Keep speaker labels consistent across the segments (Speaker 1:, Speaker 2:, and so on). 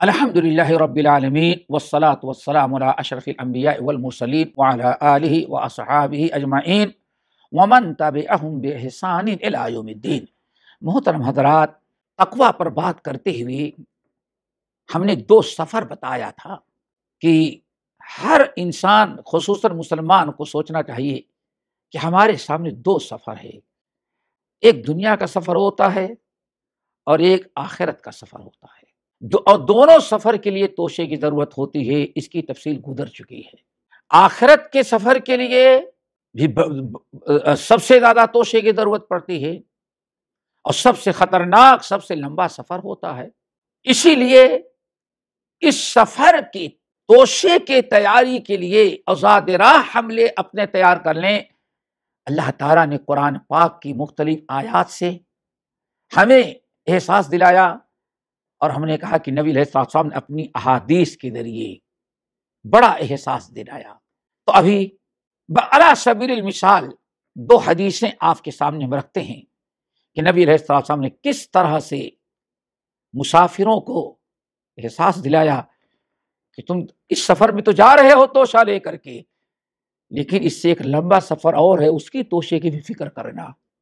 Speaker 1: الحمدللہ رب العالمین والصلاة والسلام علی اشرف الانبیاء والمرسلین وعلی آلہ واصحابہ اجمعین ومن تبعہم بإحسان الی یوم الدین۔ محترم حضرات، تقویٰ پر بات کرتے ہوئے ہم نے دو سفر بتایا تھا کہ ہر انسان خصوصاً مسلمان کو سوچنا چاہیے کہ ہمارے سامنے دو سفر ہے، ایک دنیا کا سفر ہوتا ہے اور ایک آخرت کا سفر ہوتا ہے، اور دونوں سفر کے لیے توشے کی ضرورت ہوتی ہے۔ اس کی تفصیل گزر چکی ہے۔ آخرت کے سفر کے لیے بھی سب سے زیادہ توشے کی ضرورت پڑتی ہے اور سب سے خطرناک، سب سے لمبا سفر ہوتا ہے۔ اسی لیے اس سفر کی توشے کے تیاری کے لیے آزاد راہ حملے اپنے تیار کر لیں۔ اللہ تعالیٰ نے قرآن پاک کی مختلف آیات سے ہمیں احساس دلایا، اور ہم نے کہا کہ نبی علیہ السلام نے اپنی احادیث کے ذریعے بڑا احساس دلایا۔ تو ابھی علی سبیل المثال دو حدیثیں آپ کے سامنے ہم رکھتے ہیں کہ نبی علیہ السلام نے کس طرح سے مسافروں کو احساس دلایا کہ تم اس سفر میں تو جا رہے ہو توشہ لے کر کے، لیکن اس سے ایک لمبا سفر اور ہے، اس کی توشے کی بھی فکر کرنا۔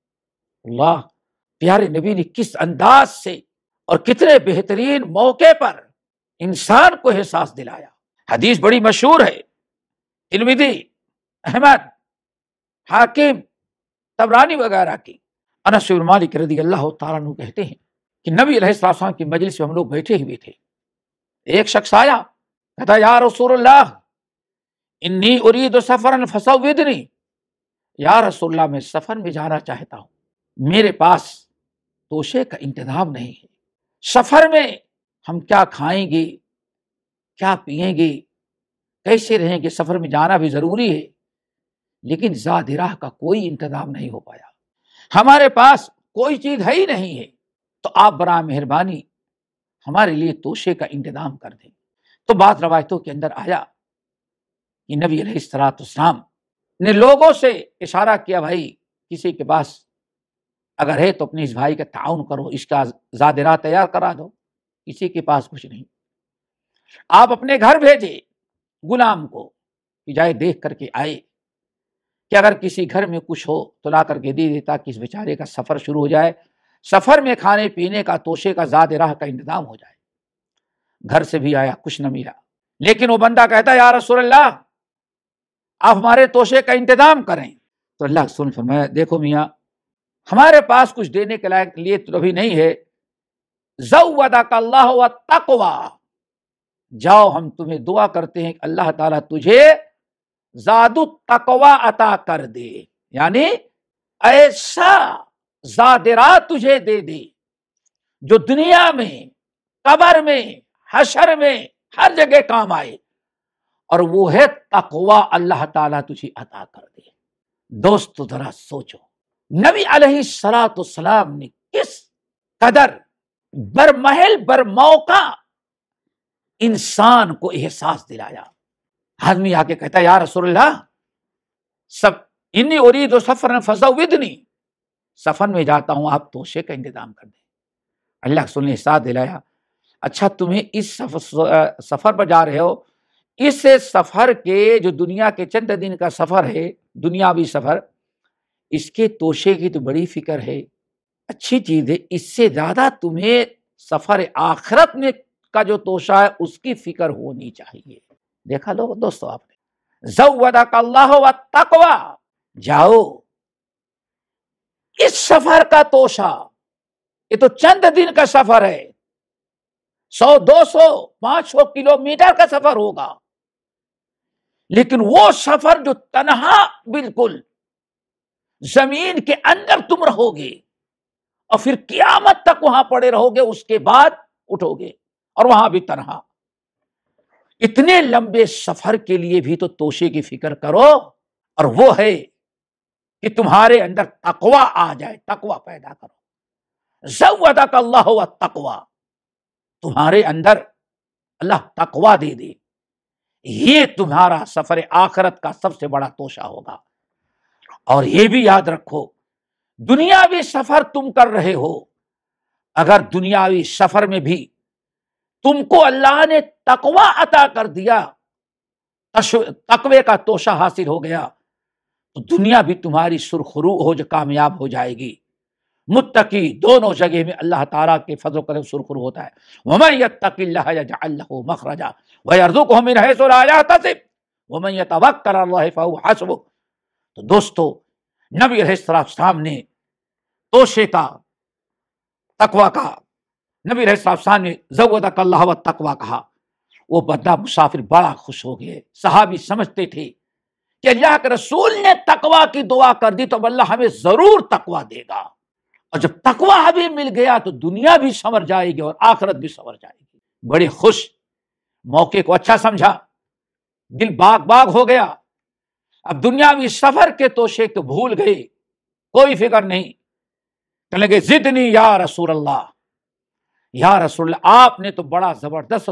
Speaker 1: اللہ پیارے نبی نے کس انداز سے اور کتنے بہترین موقع پر انسان کو احساس دلایا۔ حدیث بڑی مشہور ہے، ترمذی، احمد، حاکم، طبرانی وغیرہ کی۔ انس بن مالک رضی اللہ تعالیٰ عنہ کہتے ہیں کہ نبی علیہ السلام کی مجلس میں ہم لوگ بیٹھے ہوئے تھے، ایک شخص آیا، کہتا یا رسول اللہ انی ارید سفرا فسودنی، یا رسول اللہ میں سفر میں جانا چاہتا ہوں، میرے پاس توشے کا انتظام نہیں ہے، سفر میں ہم کیا کھائیں گے، کیا پیئیں گے، کیسے رہیں گے، سفر میں جانا بھی ضروری ہے، لیکن زاد راہ کا کوئی انتظام نہیں ہو پایا، ہمارے پاس کوئی چیز ہے ہی نہیں ہے، تو آپ برائے مہربانی ہمارے لیے توشے کا انتظام کر دیں۔ تو بعض روایتوں کے اندر آیا کہ نبی علیہ السلام نے لوگوں سے اشارہ کیا، بھائی کسی کے پاس اگر ہے تو اپنے اس بھائی کا تعاون کرو، اس کا زاد راہ تیار کرا دو، کسی کے پاس کچھ نہیں۔ آپ اپنے گھر بھیجے غلام کو کہ جائے دیکھ کر کے آئے کہ اگر کسی گھر میں کچھ ہو تو لا کر کے دے دیتا کہ اس بیچارے کا سفر شروع ہو جائے، سفر میں کھانے پینے کا، توشے کا، زاد راہ کا انتظام ہو جائے۔ گھر سے بھی آیا، کچھ نہ ملا، لیکن وہ بندہ کہتا یا رسول اللہ آپ ہمارے توشے کا انتظام کریں۔ تو اللہ رسول نے فرمایا دیکھو میاں، ہمارے پاس کچھ دینے کے لائق لیے تو ابھی نہیں ہے، زودک اللہ والتقوی، جاؤ ہم تمہیں دعا کرتے ہیں کہ اللہ تعالیٰ تجھے زاد التقوی عطا کر دے، یعنی ایسا زاد راہ تجھے دے دے جو دنیا میں، قبر میں، حشر میں، ہر جگہ کام آئے، اور وہ ہے تقوی، اللہ تعالیٰ تجھے عطا کر دے۔ دوستو ذرا سوچو، نبی علیہ السلام نے کس قدر برمحل برموقع انسان کو احساس دلایا۔ آدمی آ کے کہتا ہے یا رسول اللہ انی ارید سفرا فزودنی، سفر میں جاتا ہوں، آپ توشے کا انتظام کر دیں۔ اللہ رسول نے احساس دلایا، اچھا تمہیں اس سفر پر جا رہے ہو، اس سفر کے جو دنیا کے چند دن کا سفر ہے، دنیاوی سفر، اس کے توشے کی تو بڑی فکر ہے، اچھی چیز ہے، اس سے زیادہ تمہیں سفر آخرت میں کا جو توشہ ہے اس کی فکر ہونی چاہیے۔ دیکھا لو دوستو، آپ نے زودک اللہ والتقوی، جاؤ اس سفر کا توشہ، یہ تو چند دن کا سفر ہے، 100 200 500 کلومیٹر کا سفر ہوگا، لیکن وہ سفر جو تنہا بالکل زمین کے اندر تم رہو گے اور پھر قیامت تک وہاں پڑے رہو گے، اس کے بعد اٹھو گے اور وہاں بھی تنہا، اتنے لمبے سفر کے لیے بھی تو توشے کی فکر کرو، اور وہ ہے کہ تمہارے اندر تقوی آ جائے، تقوی پیدا کرو۔ زودک اللہ والتقوی، تمہارے اندر اللہ تقوی دے دے، یہ تمہارا سفر آخرت کا سب سے بڑا توشہ ہوگا۔ اور یہ بھی یاد رکھو، دنیاوی سفر تم کر رہے ہو، اگر دنیاوی سفر میں بھی تم کو اللہ نے تقوی عطا کر دیا، تقوی کا توشہ حاصل ہو گیا، تو دنیا بھی تمہاری سرخرو ہو جو کامیاب ہو جائے گی۔ متقی دونوں جگہ میں اللہ تعالیٰ کے فضل و کرم سرخرو ہوتا ہے۔ وَمَن يَتَّقِ اللَّهَ يَجْعَل لَّهُ مَخْرَجًا وَيَرْزُقْهُ مِنْ حَيْثُ لَا يَحْتَسِبُ وَمَن يَتَوَکَّلْ عَلَى اللَّهِ فَهُوَ حَسْبُهُ۔ تو دوستو، نبی علیہ السلام نے توشے کا، تقوی کا، نبی علیہ السلام نے زودک اللہ والتقوی کہا۔ وہ بندہ مسافر بڑا خوش ہو گئے۔ صحابی سمجھتے تھے کہ اللہ کے رسول نے تقوی کی دعا کر دی تو اللہ ہمیں ضرور تقوی دے گا، اور جب تقوی ہمیں مل گیا تو دنیا بھی سنور جائے گی اور آخرت بھی سنور جائے گی۔ بڑے خوش، موقع کو اچھا سمجھا، دل باغ باغ ہو گیا۔ اب دنیاوی سفر کے توشے تو بھول گئے، کوئی فکر نہیں۔ کہنے لگے زدنی یا رسول اللہ، یا رسول اللہ آپ نے تو بڑا زبردست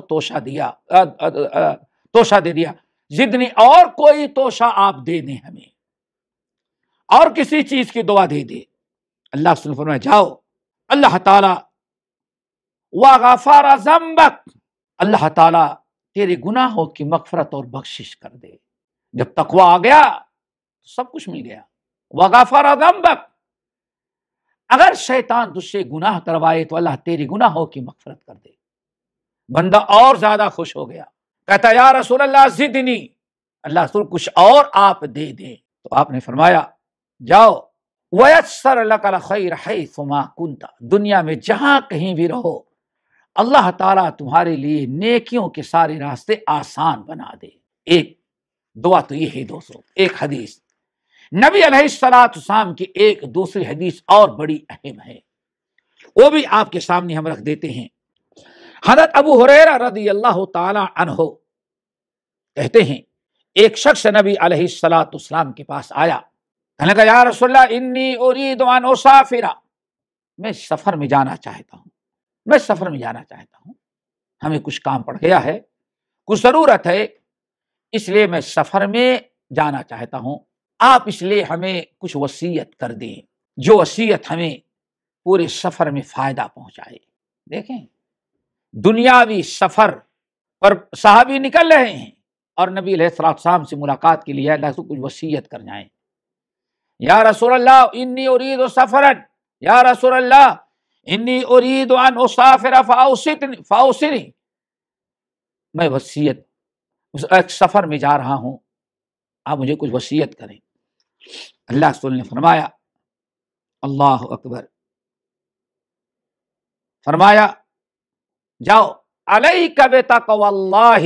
Speaker 1: توشہ دے دیا، زدنی اور کوئی توشہ آپ دے دیں ہمیں، اور کسی چیز کی دعا دے دے۔ اللہ سے فرمایا جاؤ، اللہ تعالی وغفر ذنبک، اللہ تعالی تیرے گناہوں کی مغفرت اور بخشش کر دے۔ جب تقوی آ گیا تو سب کچھ مل گیا۔ وغفر ذنبک، اگر شیطان تجھ سے گناہ کروائے تو اللہ تیری گناہوں کی مغفرت کر دے۔ بندہ اور زیادہ خوش ہو گیا، کہتا یا رسول اللہ زدنی، اللہ رسول کچھ اور آپ دے دیں۔ تو آپ نے فرمایا جاؤ، وَيَسَّرْ لَكَ الْخَيْرَ حَيْثُ مَا كُنْتَ، دنیا میں جہاں کہیں بھی رہو اللہ تعالیٰ تمہارے لیے نیکیوں کے سارے راستے آسان بنا دے۔ ایک دعا تو یہ ہے دوستو۔ ایک حدیث نبی علیہ السلام کی ایک دوسری حدیث اور بڑی اہم ہے، وہ بھی آپ کے سامنے ہم رکھ دیتے ہیں۔ حضرت ابو ہریرہ رضی اللہ تعالی عنہ کہتے ہیں ایک شخص نبی علیہ السلام کے پاس آیا، کہنے لگا یا رسول اللہ انی ارید ان اسافر، میں سفر میں جانا چاہتا ہوں، میں سفر میں جانا چاہتا ہوں، ہمیں کچھ کام پڑ گیا ہے، کچھ ضرورت ہے، اس لیے میں سفر میں جانا چاہتا ہوں، آپ اس لیے ہمیں کچھ وصیت کر دیں جو وصیت ہمیں پورے سفر میں فائدہ پہنچائے۔ دیکھیں دنیاوی سفر پر صحابی نکل رہے ہیں اور نبی علیہ السلام سے ملاقات کے لیے اللہ سے کچھ وصیت کر جائیں۔ یا رسول اللہ انی ارید سفرا، یا رسول اللہ انی ارید ان اسافر فاوصنی، میں وصیت ایک سفر میں جا رہا ہوں، آپ مجھے کچھ وصیت کریں۔ اللہ رسول نے فرمایا اللہ اکبر، فرمایا جاؤ علیک بتقوی اللہ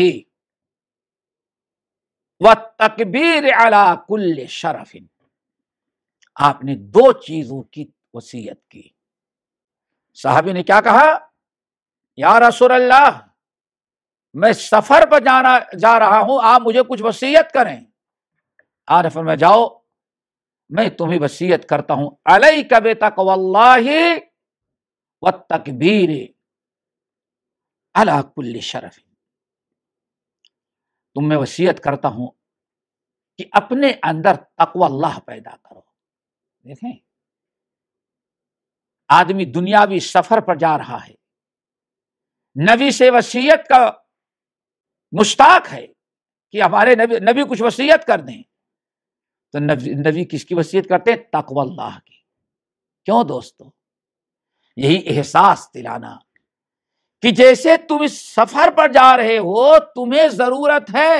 Speaker 1: والتکبیر علی کل شرف، آپ نے دو چیزوں کی وصیت کی۔ صحابی نے کیا کہا؟ یا رسول اللہ میں سفر پر جا رہا ہوں، آپ مجھے کچھ وصیت کریں۔ آپ نے فرمایا جاؤ میں تمہیں وصیت کرتا ہوں علیک بتقوی اللہ والتکبیر علی کل شرف، تم میں وصیت کرتا ہوں کہ اپنے اندر تقوی اللہ پیدا کرو۔ دیکھیں آدمی دنیاوی سفر پر جا رہا ہے، نبی سے وصیت کا مشتاق ہے کہ ہمارے نبی کچھ وصیت کر دیں، تو نبی کس کی وصیت کرتے ہیں؟ تقوی اللہ کی۔ کیوں دوستو؟ یہی احساس دلانا کہ جیسے تم اس سفر پر جا رہے ہو، تمہیں ضرورت ہے،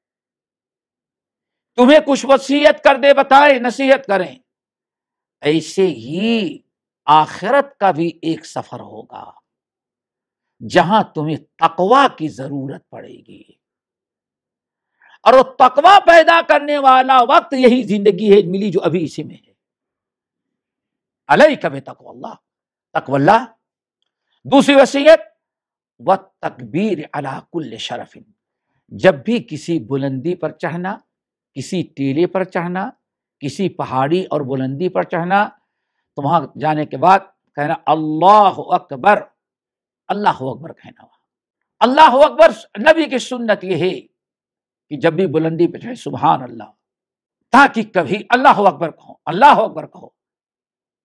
Speaker 1: تمہیں کچھ وصیت کر دے، بتائیں، نصیحت کریں، ایسے ہی آخرت کا بھی ایک سفر ہوگا جہاں تمہیں تقوی کی ضرورت پڑے گی، اور وہ تقوی پیدا کرنے والا وقت یہی زندگی ہے ملی جو ابھی اسی میں ہے۔ علیک بتقوی اللہ، تقوی اللہ۔ دوسری وصیت والتکبیر علی کل شرف، جب بھی کسی بلندی پر چڑھنا، کسی ٹیلے پر چڑھنا، کسی پہاڑی اور بلندی پر چڑھنا، تو وہاں جانے کے بعد کہنا اللہ اکبر، اللہ اکبر کہنا۔ اللہ اکبر نبی کی سنت یہ ہے کہ جب بھی بلندی پہ چڑھے سبحان اللہ، تاکہ کبھی اللہ اکبر کہو، اللہ اکبر کہو،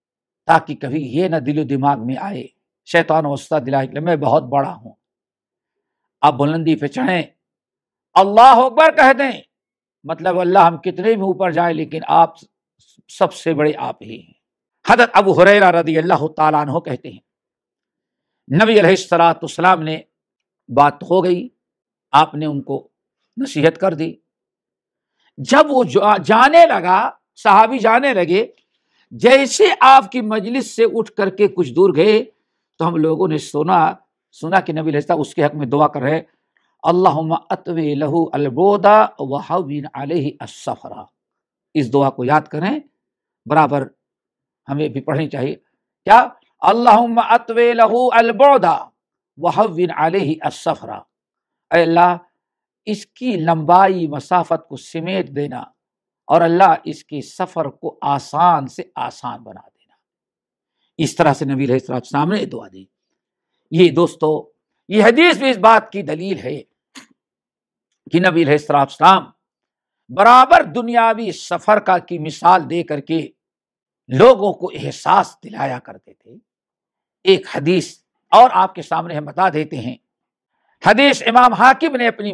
Speaker 1: تاکہ کبھی یہ نہ دل و دماغ میں آئے، شیطان وسوسہ دلائے کہ میں بہت بڑا ہوں، آپ بلندی پہ چڑھیں، اللہ اکبر کہہ دیں، مطلب اللہ ہم کتنے بھی اوپر جائیں لیکن آپ سب سے بڑے آپ ہی ہیں۔ حضرت ابو ہریرہ رضی اللہ تعالیٰ عنہ کہتے ہیں نبی علیہ الصلوۃ والسلام نے بات ہو گئی، آپ نے ان کو نصیحت کر دی، جب وہ جانے لگا، صحابی جانے لگے، جیسے آپ کی مجلس سے اٹھ کر کے کچھ دور گئے تو ہم لوگوں نے سنا کہ نبی علیہ السلام اس کے حق میں دعا کر رہے، اللہم اطوی لہ البعد وہون علیہ السفر۔ اس دعا کو یاد کریں، برابر ہمیں بھی پڑھنی چاہیے، کیا؟ اللہم اطوی لہ البعد وہون علیہ السفر، اے اللہ اس کی لمبائی مسافت کو سمیٹ دینا اور اللہ اس کے سفر کو آسان سے آسان بنا دینا۔ اس طرح سے نبی علیہ السلام نے دعا دی۔ یہ دوستو، یہ حدیث بھی اس بات کی دلیل ہے کہ نبی علیہ السلام برابر دنیاوی سفر کی مثال دے کر کے لوگوں کو احساس دلایا کرتے تھے۔ ایک حدیث اور آپ کے سامنے ہم بتا دیتے ہیں، حدیث امام حاکم نے اپنی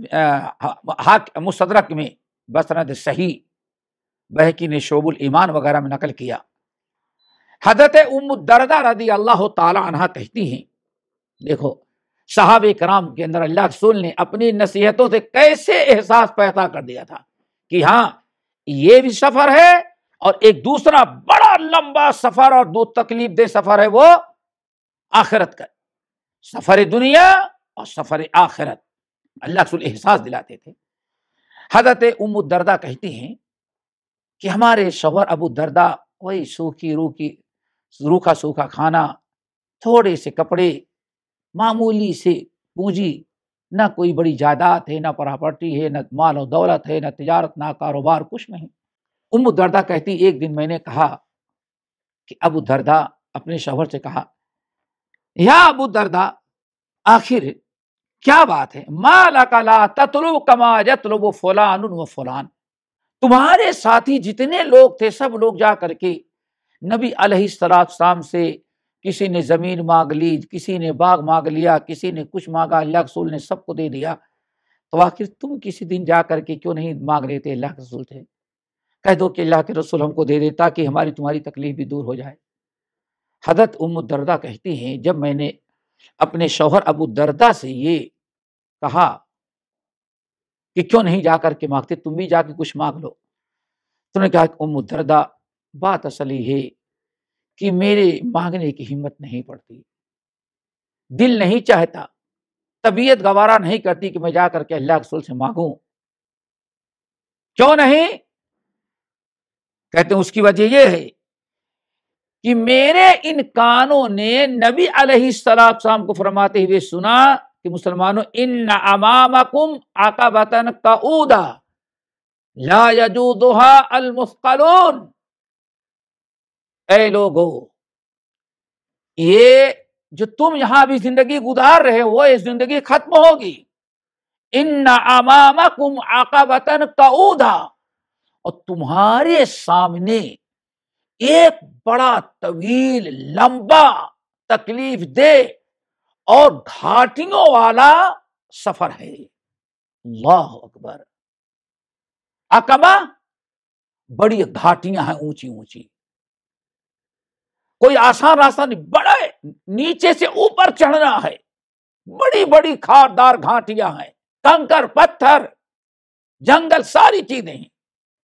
Speaker 1: مستدرک میں بسند صحیح، بہقی نے شعب الایمان وغیرہ میں نقل کیا۔ حضرت ام الدرداء رضی اللہ تعالی عنہا کہتی ہیں، دیکھو صحابہ کرام کے اندر اللہ رسول نے اپنی نصیحتوں سے کیسے احساس پیدا کر دیا تھا کہ ہاں یہ بھی سفر ہے اور ایک دوسرا بڑا لمبا سفر اور دو تکلیف دہ سفر ہے، وہ آخرت کا سفر دنیا اور سفر آخرت۔ اللہ رسول احساس دلاتے تھے۔ حضرت ام الدرداء کہتی ہیں کہ ہمارے شوہر ابو الدرداء وہی روکھا سوکھا کھانا، تھوڑے سے کپڑے، معمولی سے پونجی، نہ کوئی بڑی جائیداد ہے، نہ پراپرٹی ہے، نہ مال و دولت ہے، نہ تجارت، نہ کاروبار، کچھ نہیں۔ ام الدرداء کہتی ایک دن میں نے کہا کہ ابو الدرداء، اپنے شوہر سے کہا، یا ابو الدرداء آخر کیا بات ہے، ما لک لا تطلب کما یطلب فلان و فلان، تمہارے ساتھی جتنے لوگ تھے سب لوگ جا کر کے نبی علیہ السلام سے کسی نے زمین مانگ لی، کسی نے باغ مانگ لیا، کسی نے کچھ مانگا، اللہ رسول نے سب کو دے دیا، تو آخر تم کسی دن جا کر کے کیوں نہیں مانگ لیتے اللہ کے رسول سے، کہہ دو کہ اللہ کے رسول ہم کو دے دے تاکہ ہماری تمہاری تکلیف بھی دور ہو جائے۔ حضرت ام الدرداء کہتی ہیں جب میں نے اپنے شوہر ابو الدرداء سے یہ کہا کہ کیوں نہیں جا کر کے مانگتے، تم بھی جا کے کچھ مانگ لو، تو نے کہا کہ ام الدرداء بات اصل یہ ہے کہ میرے مانگنے کی ہمت نہیں پڑتی، دل نہیں چاہتا، طبیعت گوارا نہیں کرتی کہ میں جا کر کے اللہ کے رسول سے مانگوں۔ کیوں نہیں؟ کہتے ہیں اس کی وجہ یہ ہے کہ میرے ان کانوں نے نبی علیہ السلام کو فرماتے ہوئے سنا کہ مسلمانوں ان امامکم عقبۃ قعودہ لا یجوزها المثقلون، اے لوگو یہ جو تم یہاں بھی زندگی گزار رہے ہو یہ زندگی ختم ہوگی، ان امامکم عقبۃ قعودہ، اور تمہارے سامنے ایک بڑا طویل لمبا تکلیف دہ اور گھاٹیوں والا سفر ہے۔ اللہ اکبر، عقبہ بڑی گھاٹیاں ہیں، اونچی اونچی، کوئی آسان راستہ نہیں، بڑے نیچے سے اوپر چڑھنا ہے، بڑی بڑی خاردار گھاٹیاں ہیں، کنکر پتھر جنگل ساری چیزیں ہیں۔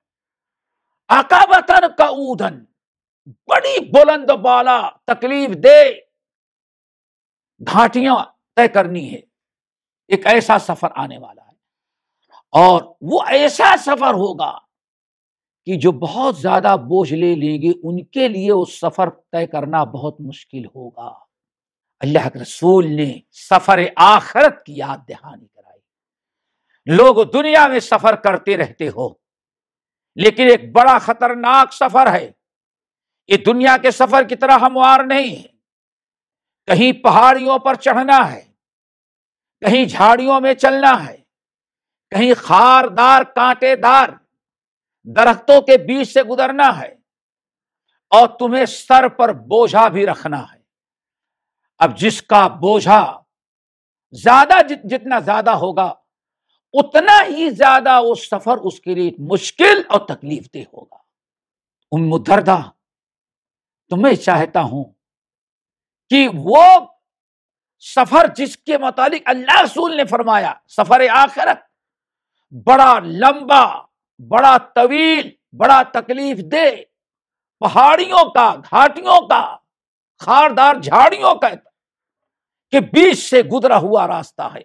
Speaker 1: عقبۃ قعوداً، بڑی بلند بالا تکلیف دہ گھاٹیاں طے کرنی ہے، ایک ایسا سفر آنے والا ہے، اور وہ ایسا سفر ہوگا کہ جو بہت زیادہ بوجھ لے لیں گے ان کے لیے وہ سفر طے کرنا بہت مشکل ہوگا۔ اللہ کے رسول نے سفر آخرت کی یاد دہانی کرائی۔ لوگ دنیا میں سفر کرتے رہتے ہو لیکن ایک بڑا خطرناک سفر ہے، یہ دنیا کے سفر کی طرح ہموار نہیں ہے، کہیں پہاڑیوں پر چڑھنا ہے، کہیں جھاڑیوں میں چلنا ہے، کہیں خاردار کانٹے دار درختوں کے بیچ سے گزرنا ہے، اور تمہیں سر پر بوجھا بھی رکھنا ہے۔ اب جس کا بوجھا زیادہ جتنا زیادہ ہوگا اتنا ہی زیادہ وہ سفر اس کے لیے مشکل اور تکلیف دہ ہوگا۔ ام دردہ، تو میں چاہتا ہوں کہ وہ سفر جس کے متعلق اللہ رسول نے فرمایا سفر آخرت بڑا لمبا، بڑا طویل، بڑا تکلیف دہ، پہاڑیوں کا، گھاٹیوں کا، خاردار جھاڑیوں کا کہ بیچ سے گزرا ہوا راستہ ہے،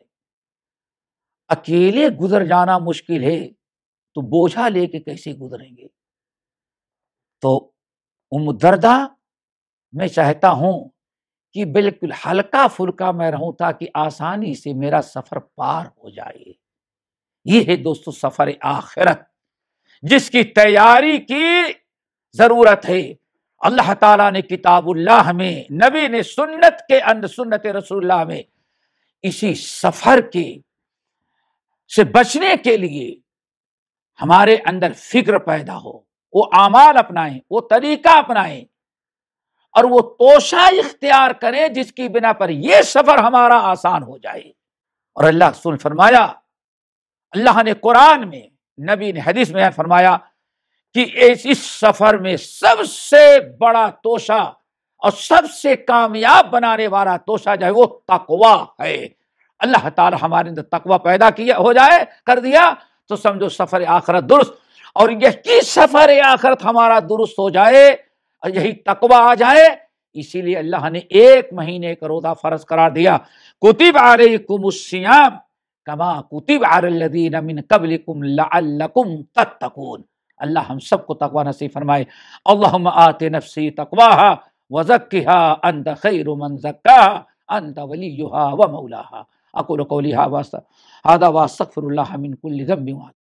Speaker 1: اکیلے گزر جانا مشکل ہے تو بوجھا لے کے کیسے گزریں گے؟ تو ام دردہ، میں چاہتا ہوں کہ بالکل ہلکا پھلکا میں رہوں تاکہ آسانی سے میرا سفر پار ہو جائے۔ یہ ہے دوستو سفر آخرت جس کی تیاری کی ضرورت ہے۔ اللہ تعالیٰ نے کتاب اللہ میں، نبی نے سنت کے اندر، سنت رسول اللہ میں اسی سفر کے سے بچنے کے لیے ہمارے اندر فکر پیدا ہو، وہ اعمال اپنائیں، وہ طریقہ اپنائیں اور وہ توشہ اختیار کریں جس کی بنا پر یہ سفر ہمارا آسان ہو جائے۔ اور اللہ رسول فرمایا، اللہ نے قرآن میں، نبی نے حدیث میں فرمایا کہ اس سفر میں سب سے بڑا توشہ اور سب سے کامیاب بنانے والا توشہ جو ہے وہ تقویٰ ہے۔ اللہ تعالی ہمارے اندر تقویٰ پیدا کیا ہو جائے، کر دیا تو سمجھو سفر آخرت درست، اور یہی سفر آخرت ہمارا درست ہو جائے اور یہی تقویٰ آ جائے۔ اسی لیے اللہ نے 1 مہینے کا روزہ فرض قرار دیا، کتب علیکم الصیام کما کتب علی الذین من قبلکم لعلکم تتقون۔ اللہ ہم سب کو تقویٰ نصیب فرمائے۔ اللہم آت نفسی تقواہا وزکھا انت خیر من زکاہا انت ولیہا ومولاہا۔ اقول قولی ھذا واستغفر اللہ من کل ذنب